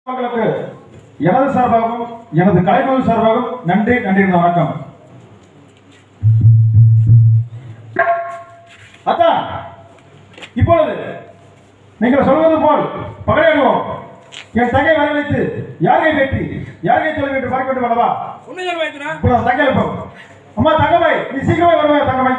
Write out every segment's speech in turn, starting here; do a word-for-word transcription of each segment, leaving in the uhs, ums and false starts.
உங்களுக்கு எனது சார்பாகவும் எனது கலைக்குழு சார்பாகவும் நன்றி நன்றி வணக்கம். அதான் இப்பொழுது நீங்கள் சொல்வது போல் பகையாடுவோம். என் தங்கை வரவழைத்து யாரை வெற்றி யாரை தொழில் என்று பார்க்க வேண்டும் அல்லவா? தங்கை அம்மா தங்கமாய் நீ சீக்கிரமே வருவாய். தங்கமாய்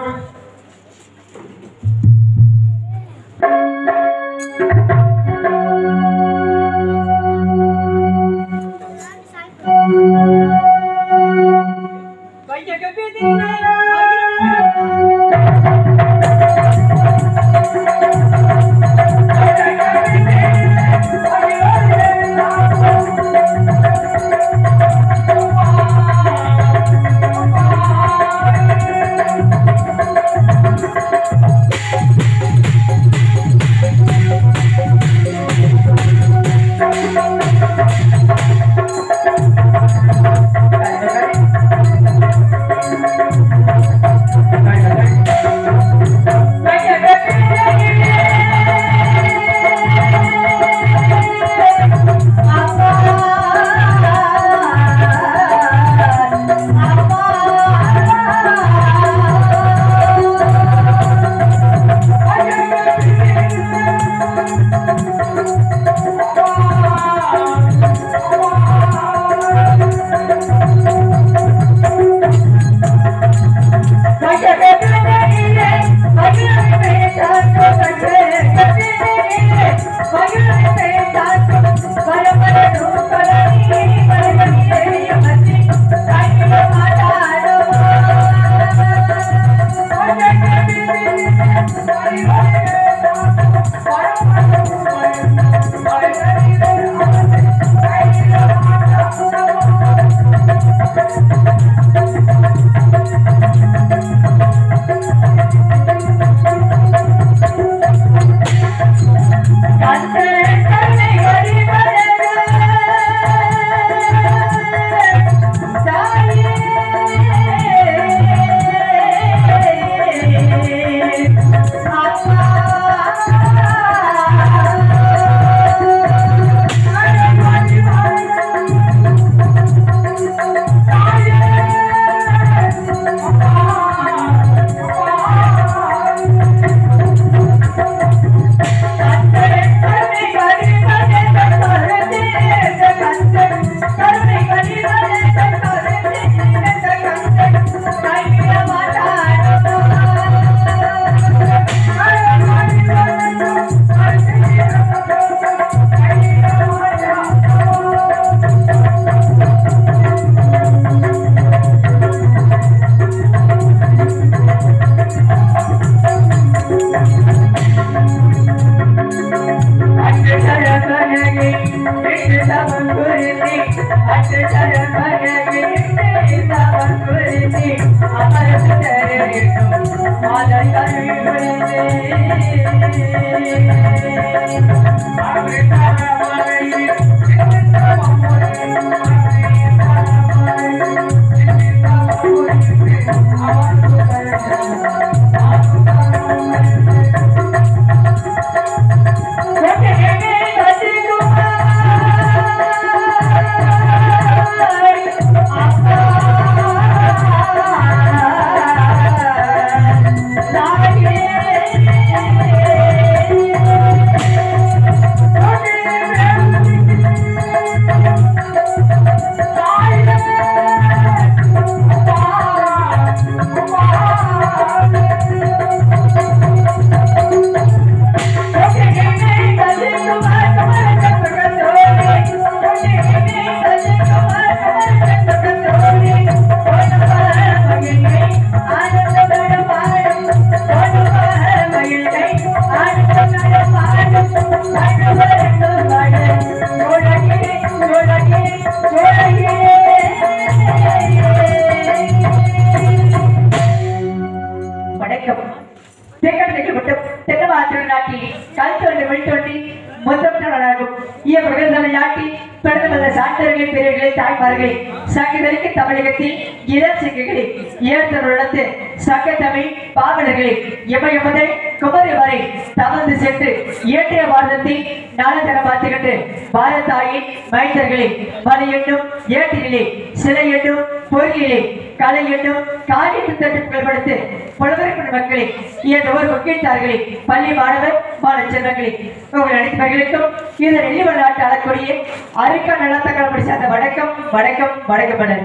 பெருந்தமல்ல சான்றோர்களை பெரியவர்களை தாய்மார்களை சங்கதரிக்கு தமிழகத்தில் இளம் சிங்கங்களை ஏற்றருளத்து சங்க தமிழ் பாவலர்களை எமயமுதை குமரி வரை தமர்ந்து சென்று இயற்றிய பாரதத்தில் நாளதர பார்த்துக்கிட்டு பாரதாயின் மைந்தர்களை மலை என்னும் ஏற்றிலே சிலை என்னும் பொருளிலே கலை என்னும் காரியத்தை தட்டு புகழ்படுத்து புலவர்கொண்ட மக்களை இயன்றவர் கொக்கிட்டார்களே பள்ளி மாணவர் மாணவ செல்வங்களே உங்கள் அனைத்தவர்களுக்கும் இந்த நெல்லி விளையாட்டு அழக்கூடிய அருக்கா நலத்தக்கலப்படி சார்ந்த வணக்கம் வணக்கம் வணக்கப்பட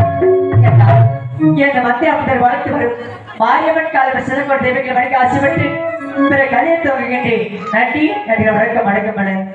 என்ற மத்திய அமைச்சர் வளர்த்து வரும் மாரியம்மன் கால சிறப்பு தெய்வங்களை வணங்க ஆசைப்பட்டு பிற கதையை துவங்குகின்றேன் நன்றி நன்றி வணக்கம் வணக்கப்பட